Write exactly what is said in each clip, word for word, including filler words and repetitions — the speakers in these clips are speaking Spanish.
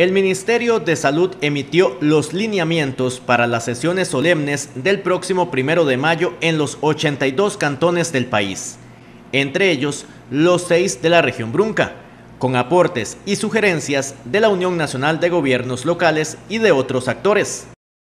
El Ministerio de Salud emitió los lineamientos para las sesiones solemnes del próximo primero de mayo en los ochenta y dos cantones del país, entre ellos los seis de la región Brunca, con aportes y sugerencias de la Unión Nacional de Gobiernos Locales y de otros actores.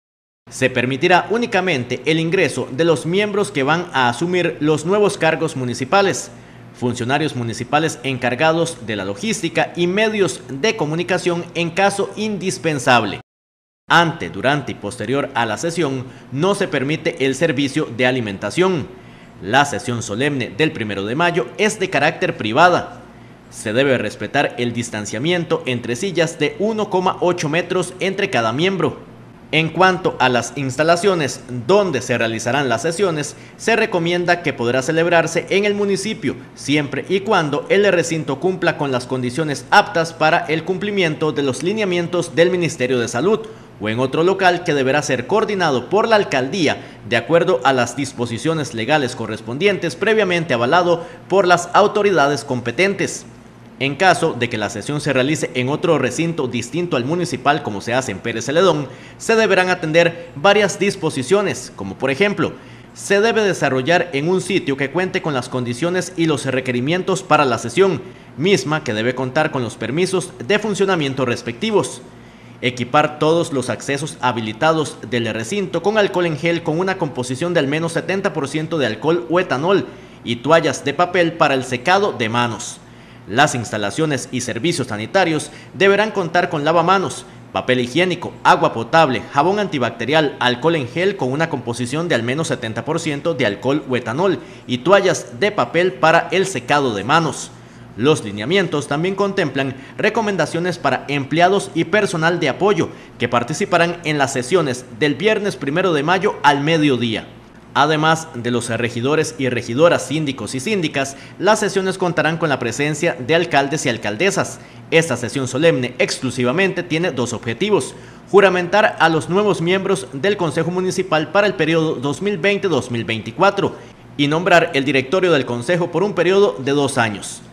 Se permitirá únicamente el ingreso de los miembros que van a asumir los nuevos cargos municipales, funcionarios municipales encargados de la logística y medios de comunicación en caso indispensable. Ante, durante y posterior a la sesión no se permite el servicio de alimentación. La sesión solemne del primero de mayo es de carácter privada. Se debe respetar el distanciamiento entre sillas de uno coma ocho metros entre cada miembro. En cuanto a las instalaciones donde se realizarán las sesiones, se recomienda que podrá celebrarse en el municipio, siempre y cuando el recinto cumpla con las condiciones aptas para el cumplimiento de los lineamientos del Ministerio de Salud, o en otro local que deberá ser coordinado por la alcaldía de acuerdo a las disposiciones legales correspondientes previamente avalado por las autoridades competentes. En caso de que la sesión se realice en otro recinto distinto al municipal, como se hace en Pérez Celedón, se deberán atender varias disposiciones, como por ejemplo, se debe desarrollar en un sitio que cuente con las condiciones y los requerimientos para la sesión, misma que debe contar con los permisos de funcionamiento respectivos. Equipar todos los accesos habilitados del recinto con alcohol en gel con una composición de al menos setenta por ciento de alcohol o etanol y toallas de papel para el secado de manos. Las instalaciones y servicios sanitarios deberán contar con lavamanos, papel higiénico, agua potable, jabón antibacterial, alcohol en gel con una composición de al menos setenta por ciento de alcohol o etanol y toallas de papel para el secado de manos. Los lineamientos también contemplan recomendaciones para empleados y personal de apoyo que participarán en las sesiones del viernes primero de mayo al mediodía. Además de los regidores y regidoras, síndicos y síndicas, las sesiones contarán con la presencia de alcaldes y alcaldesas. Esta sesión solemne exclusivamente tiene dos objetivos: juramentar a los nuevos miembros del Consejo Municipal para el periodo dos mil veinte a dos mil veinticuatro y nombrar el directorio del Consejo por un periodo de dos años.